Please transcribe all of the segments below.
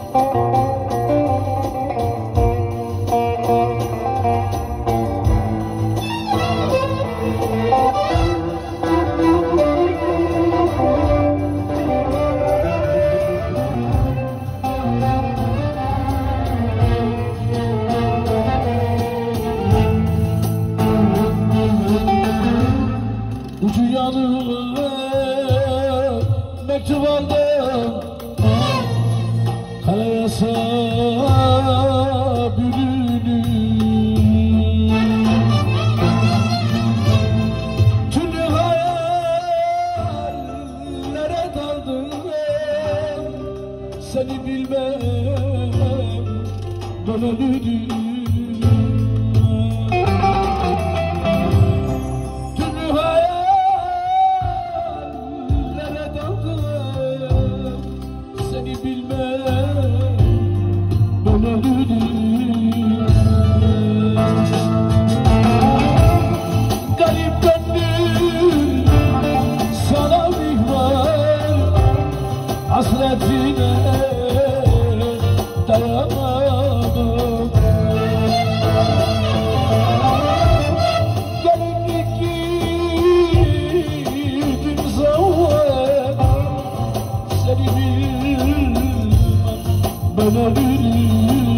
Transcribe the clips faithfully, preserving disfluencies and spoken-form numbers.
Ucu yanık mektup aldım, kaleye bürünü. Türlü hayallere daldım, seni bilmem dönelüdüm. Garip gönlüm sana mihver, hasretine dayanamadım. Gelinlik giydim zavver, seni bilmem ben ölürüm.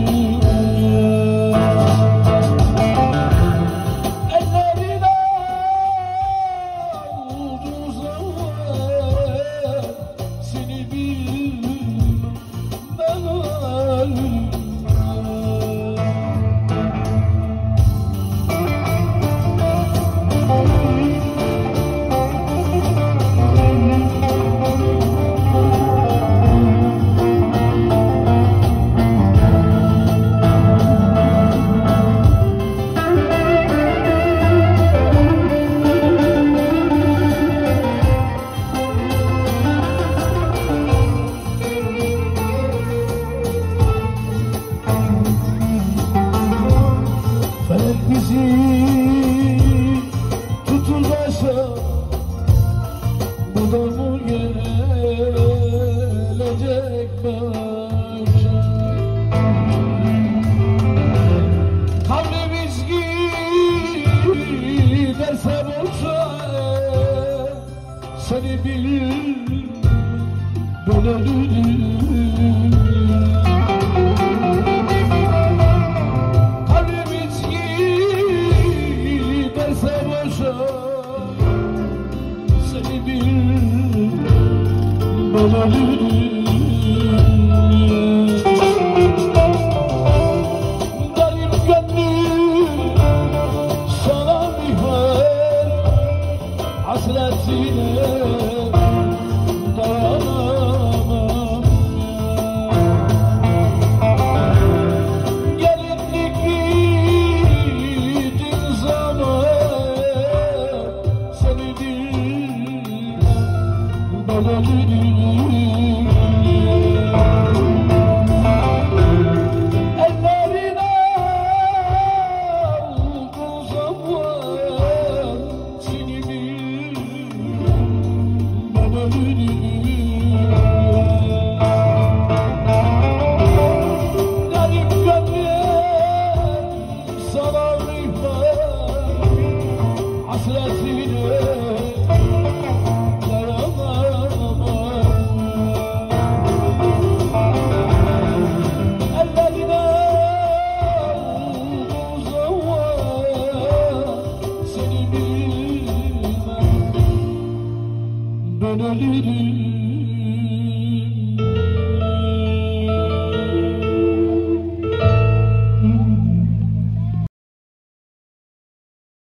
Bizi tutulmasa bu da mı gelecek başa? Kalbimiz giderse boşa, seni bil ben ölürüm. Seni bil ben ölürüm. Garip gönlüm sana mihver, hasretine dayanamam. Gelinlik giydin zaman, ben ölürüm. Ellerine aldığın zaman seni bilmem ben ölürüm. Garip gönlüm sana mihver, hasretine ben ölürüm.